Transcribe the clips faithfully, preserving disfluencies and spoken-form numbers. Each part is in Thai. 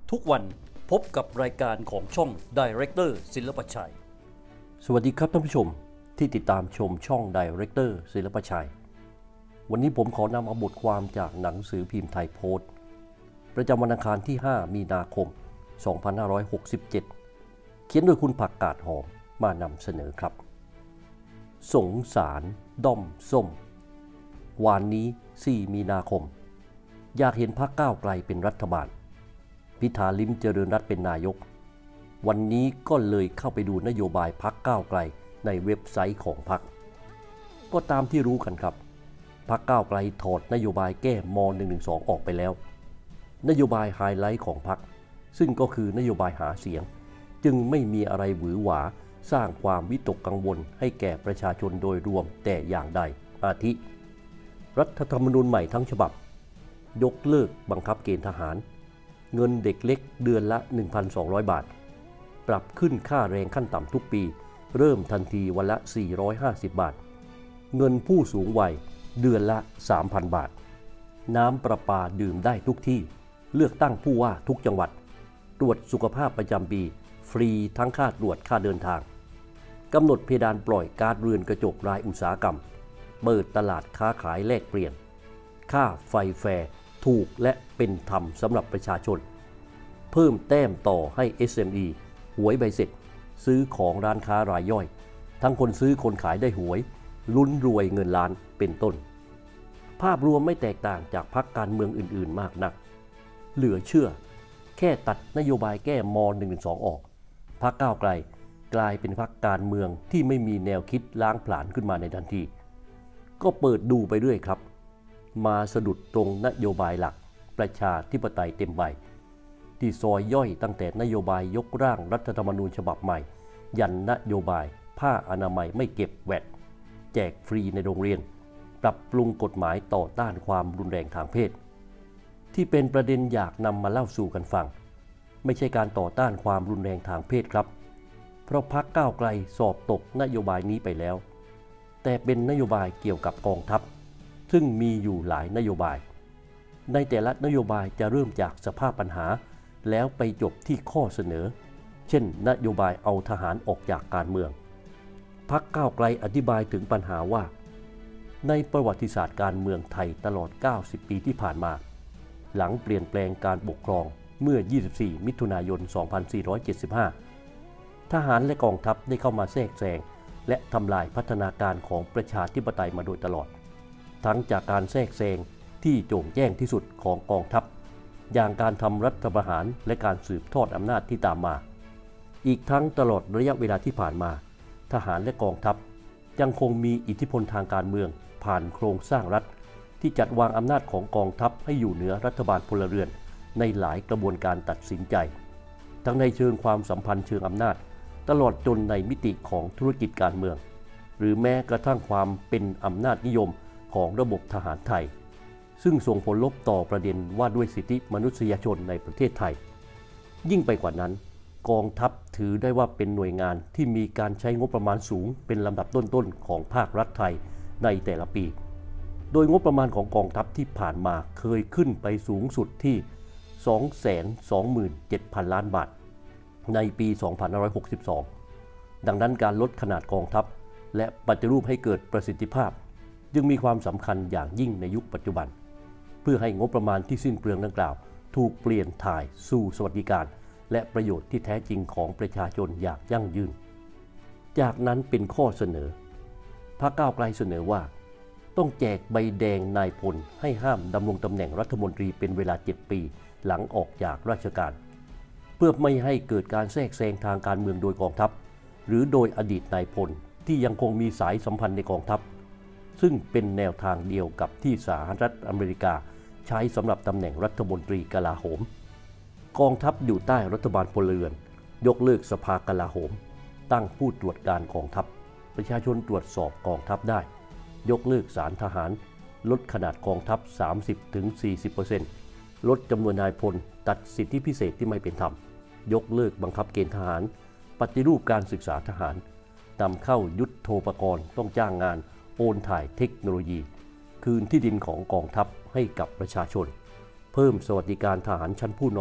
ทุกวันพบกับรายการของช่อง Director ศิลปชัยสวัสดีครับท่านผู้ชมที่ติดตามชมช่อง Director ศิลปชัยวันนี้ผมขอนำเอาบทความจากหนังสือพิมพ์ไทยโพสต์ประจำวันอังคารที่ห้ามีนาคมสองพันห้าร้อยหกสิบเจ็ดเขียนโดยคุณผักกาดหอมมานำเสนอครับสงสารด้อมส้มวันนี้สี่มีนาคมอยากเห็นพรรคก้าวไกลเป็นรัฐบาลพิธาลิ้มเจริญรัตน์เป็นนายกวันนี้ก็เลยเข้าไปดูนโยบายพรรคก้าวไกลในเว็บไซต์ของพรรคก็ตามที่รู้กันครับพรรคก้าวไกลถอดนโยบายแก้ม หนึ่งหนึ่งสอง ออกไปแล้วนโยบายไฮไลท์ของพรรคซึ่งก็คือนโยบายหาเสียงจึงไม่มีอะไรหวือหวาสร้างความวิตกกังวลให้แก่ประชาชนโดยรวมแต่อย่างใดอาทิรัฐธรรมนูญใหม่ทั้งฉบับยกเลิกบังคับเกณฑ์ทหารเงินเด็กเล็กเดือนละ หนึ่งพันสองร้อย บาทปรับขึ้นค่าแรงขั้นต่ำทุกปีเริ่มทันทีวันละสี่ร้อยห้าสิบบาทเงินผู้สูงวัยเดือนละ สามพัน บาทน้ำประปาดื่มได้ทุกที่เลือกตั้งผู้ว่าทุกจังหวัดตรวจสุขภาพประจำปีฟรีทั้งค่าตรวจค่าเดินทางกำหนดเพดานปล่อยก๊าซเรือนกระจกรายอุตสาหกรรมเปิดตลาดค้าขายแลกเปลี่ยนค่าไฟแฟร์ถูกและเป็นธรรมสำหรับประชาชนเพิ่มแต้มต่อให้ เอส เอ็ม อี หวยใบเสร็จซื้อของร้านค้ารายย่อยทั้งคนซื้อคนขายได้หวยลุ้นรวยเงินล้านเป็นต้นภาพรวมไม่แตกต่างจากพรรคการเมืองอื่นๆมากนักเหลือเชื่อแค่ตัดนโยบายแก้ม หนึ่งหนึ่งสอง ออกพรรคก้าวไกลกลายเป็นพรรคการเมืองที่ไม่มีแนวคิดล้างผลาญขึ้นมาในทันทีก็เปิดดูไปเรื่อยครับมาสะดุดตรงนโยบายหลักประชาธิปไตยเต็มใบที่ซอยย่อยตั้งแต่นโยบายยกร่างรัฐธรรมนูญฉบับใหม่ยันนโยบายผ้าอนามัยไม่เก็บแวตแจกฟรีในโรงเรียนปรับปรุงกฎหมายต่อต้านความรุนแรงทางเพศที่เป็นประเด็นอยากนำมาเล่าสู่กันฟังไม่ใช่การต่อต้านความรุนแรงทางเพศครับเพราะพรรคก้าวไกลสอบตกนโยบายนี้ไปแล้วแต่เป็นนโยบายเกี่ยวกับกองทัพซึ่งมีอยู่หลายนโยบายในแต่ละนโยบายจะเริ่มจากสภาพปัญหาแล้วไปจบที่ข้อเสนอเช่นนโยบายเอาทหารออกจากการเมืองพรรคก้าวไกลอธิบายถึงปัญหาว่าในประวัติศาสตร์การเมืองไทยตลอดเก้าสิบปีที่ผ่านมาหลังเปลี่ยนแปลงการปกครองเมื่อยี่สิบสี่มิถุนายนสองพันสี่ร้อยเจ็ดสิบห้าทหารและกองทัพได้เข้ามาแทรกแซงและทำลายพัฒนาการของประชาธิปไตยมาโดยตลอดทั้งจากการแทรกแซงที่โจ่งแจ้งที่สุดของกองทัพอย่างการทำรัฐประหารและการสืบทอดอำนาจที่ตามมาอีกทั้งตลอดระยะเวลาที่ผ่านมาทหารและกองทัพยังคงมีอิทธิพลทางการเมืองผ่านโครงสร้างรัฐที่จัดวางอำนาจของกองทัพให้อยู่เหนือรัฐบาลพลเรือนในหลายกระบวนการตัดสินใจทั้งในเชิงความสัมพันธ์เชิงอำนาจตลอดจนในมิติของธุรกิจการเมืองหรือแม้กระทั่งความเป็นอำนาจนิยมของระบบทหารไทยซึ่งส่งผลลบต่อประเด็นว่าด้วยสิทธิมนุษยชนในประเทศไทยยิ่งไปกว่านั้นกองทัพถือได้ว่าเป็นหน่วยงานที่มีการใช้งบประมาณสูงเป็นลำดับต้นๆของภาครัฐไทยในแต่ละปีโดยงบประมาณของกองทัพที่ผ่านมาเคยขึ้นไปสูงสุดที่ สองแสนสองหมื่นเจ็ดพัน ล้านบาทในปี สองพันห้าร้อยหกสิบสองดังนั้นการลดขนาดกองทัพและปฏิรูปให้เกิดประสิทธิภาพจึงมีความสำคัญอย่างยิ่งในยุคปัจจุบันเพื่อให้งบประมาณที่สิ้นเปลืองดังกล่าวถูกเปลี่ยนถ่ายสู่สวัสดิการและประโยชน์ที่แท้จริงของประชาชนอย่างยั่งยืนจากนั้นเป็นข้อเสนอพรรคก้าวไกลเสนอว่าต้องแจกใบแดงนายพลให้ห้ามดำรงตำแหน่งรัฐมนตรีเป็นเวลาเจ็ดปีหลังออกจากราชการเพื่อไม่ให้เกิดการแทรกแซงทางการเมืองโดยกองทัพหรือโดยอดีตนายพลที่ยังคงมีสายสัมพันธ์ในกองทัพซึ่งเป็นแนวทางเดียวกับที่สหรัฐอเมริกาใช้สำหรับตำแหน่งรัฐมนตรีกลาโหมกองทัพอยู่ใต้รัฐบาลพลเรือนยกเลิกสภากลาโหมตั้งผู้ตรวจการกองทัพประชาชนตรวจสอบกองทัพได้ยกเลิกศาลทหารลดขนาดกองทัพ สามสิบถึงสี่สิบเปอร์เซ็นต์ ลดจำนวนนายพลตัดสิทธิพิเศษที่ไม่เป็นธรรมยกเลิกบังคับเกณฑ์ทหารปฏิรูปการศึกษาทหารนำเข้ายุทโธปกรณ์ต้องจ้างงานโอนถ่ายเทคโนโลยีคื คืนที่ดินของกองทัพให้กับประชาชนเพิ่มสวัสดิการทหารชั้นผู้น้อย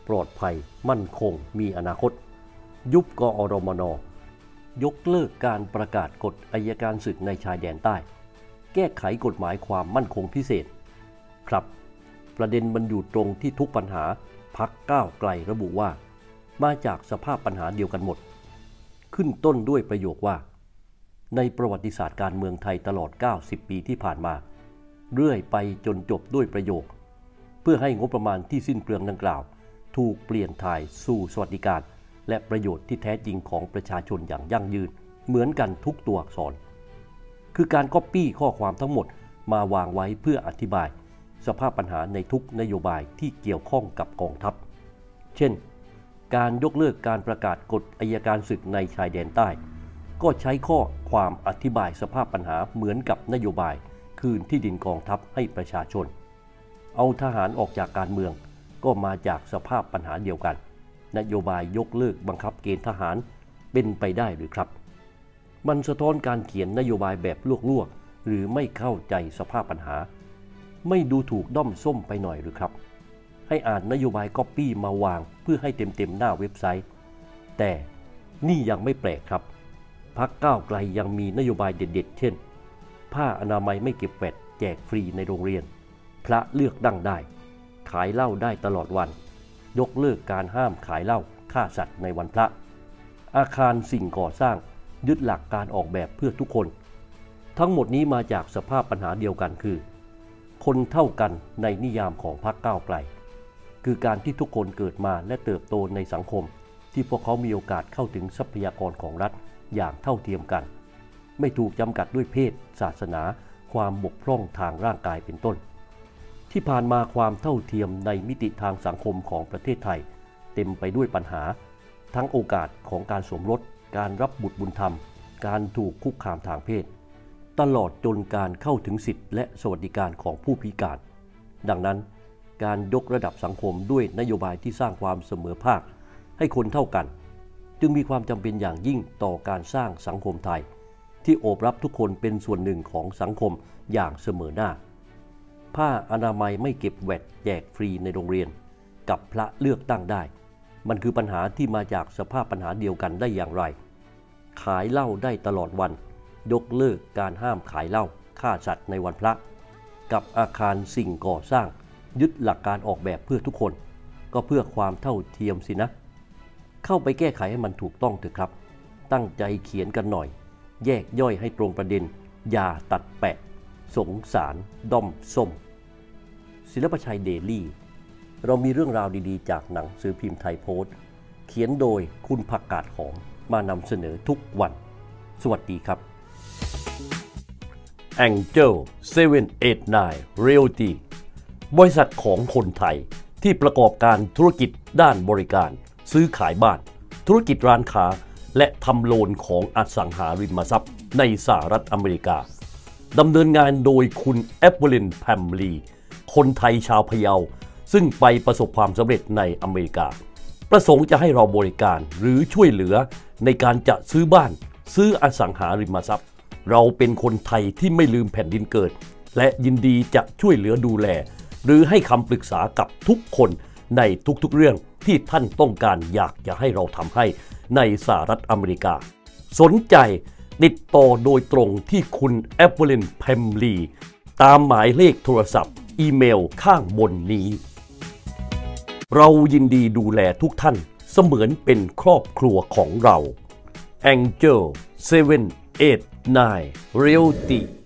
ปลอดภัยมั่นคงมีอนาคตยุบกอรมน.ยกเลิกการประกาศกฎอัยการศึกในชายแดนใต้แก้ไขกฎหมายความมั่นคงพิเศษครับประเด็นมันอยู่ตรงที่ทุกปัญหาพรรคก้าวไกลระบุว่ามาจากสภาพปัญหาเดียวกันหมดขึ้นต้นด้วยประโยคว่าในประวัติศาสตร์การเมืองไทยตลอดเก้าสิบปีที่ผ่านมาเรื่อยไปจนจบด้วยประโยคเพื่อให้งบประมาณที่สิ้นเปลืองดังกล่าวถูกเปลี่ยนถ่ายสู่สวัสดิการและประโยชน์ที่แท้จริงของประชาชนอย่างยั่งยืนเหมือนกันทุกตัวอักษรคือการก๊อปปี้ข้อความทั้งหมดมาวางไว้เพื่ออธิบายสภาพปัญหาในทุกนโยบายที่เกี่ยวข้องกับกองทัพเช่นการยกเลิกการประกาศกฎอัยการศึกในชายแดนใต้ก็ใช้ข้อความอธิบายสภาพปัญหาเหมือนกับนโยบายคืนที่ดินกองทัพให้ประชาชนเอาทหารออกจากการเมืองก็มาจากสภาพปัญหาเดียวกันนโยบายยกเลิกบังคับเกณฑ์ทหารเป็นไปได้หรือครับมันสะท้อนการเขียนนโยบายแบบลวกๆหรือไม่เข้าใจสภาพปัญหาไม่ดูถูกด้อมส้มไปหน่อยหรือครับให้อ่านนโยบายก๊อปปี้มาวางเพื่อให้เต็มๆหน้าเว็บไซต์แต่นี่ยังไม่แปลกครับพรรคก้าวไกลยังมีนโยบายเด็ดๆเช่นผ้าอนามัยไม่เก็บแวตแจกฟรีในโรงเรียนพระเลือกตั้งได้ขายเหล้าได้ตลอดวันยกเลิกการห้ามขายเหล้าฆ่าสัตว์ในวันพระอาคารสิ่งก่อสร้างยึดหลักการออกแบบเพื่อทุกคนทั้งหมดนี้มาจากสภาพปัญหาเดียวกันคือคนเท่ากันในนิยามของพรรคก้าวไกลคือการที่ทุกคนเกิดมาและเติบโตในสังคมที่พวกเขามีโอกาสเข้าถึงทรัพยากรของรัฐอย่างเท่าเทียมกันไม่ถูกจำกัดด้วยเพศศาสนาความบกพร่องทางร่างกายเป็นต้นที่ผ่านมาความเท่าเทียมในมิติทางสังคมของประเทศไทยเต็มไปด้วยปัญหาทั้งโอกาสของการสมรสการรับบุตรบุญธรรมการถูกคุกคามทางเพศตลอดจนการเข้าถึงสิทธิและสวัสดิการของผู้พิการดังนั้นการยกระดับสังคมด้วยนโยบายที่สร้างความเสมอภาคให้คนเท่ากันจึงมีความจำเป็นอย่างยิ่งต่อการสร้างสังคมไทยที่โอบรับทุกคนเป็นส่วนหนึ่งของสังคมอย่างเสมอหน้าผ้าอนามัยไม่เก็บแวตแจกฟรีในโรงเรียนกับพระเลือกตั้งได้มันคือปัญหาที่มาจากสภาพปัญหาเดียวกันได้อย่างไรขายเหล้าได้ตลอดวันยกเลิกการห้ามขายเหล้าฆ่าสัตว์ในวันพระกับอาคารสิ่งก่อสร้างยึดหลักการออกแบบเพื่อทุกคนก็เพื่อความเท่าเทียมสินะเข้าไปแก้ไขให้มันถูกต้องเถอะครับตั้งใจเขียนกันหน่อยแยกย่อยให้ตรงประเด็นอย่าตัดแปะสงสารด้อมส้มศิลปชัยเดลี่เรามีเรื่องราวดีๆจากหนังสือพิมพ์ไทยโพสต์เขียนโดยคุณผักกาดหอมมานำเสนอทุกวันสวัสดีครับ Angel เซเว่น เอท ไนน์ Realty บริษัทของคนไทยที่ประกอบการธุรกิจด้านบริการซื้อขายบ้านธุรกิจร้านค้าและทำโลนของอสังหาริมทรัพย์ในสหรัฐอเมริกาดำเนินงานโดยคุณแอปเปิลแพมลีคนไทยชาวพะเยาซึ่งไปประสบความสำเร็จในอเมริกาประสงค์จะให้เราบริการหรือช่วยเหลือในการจะซื้อบ้านซื้ออสังหาริมทรัพย์เราเป็นคนไทยที่ไม่ลืมแผ่นดินเกิดและยินดีจะช่วยเหลือดูแลหรือให้คำปรึกษากับทุกคนในทุกๆเรื่องที่ท่านต้องการอยากจะให้เราทำให้ในสหรัฐอเมริกาสนใจติดต่อโดยตรงที่คุณแอปเปิลแพมลีตามหมายเลขโทรศัพท์อีเมลข้างบนนี้เรายินดีดูแลทุกท่านเสมือนเป็นครอบครัวของเรา Angel เซเว่น เอท ไนน์ Realty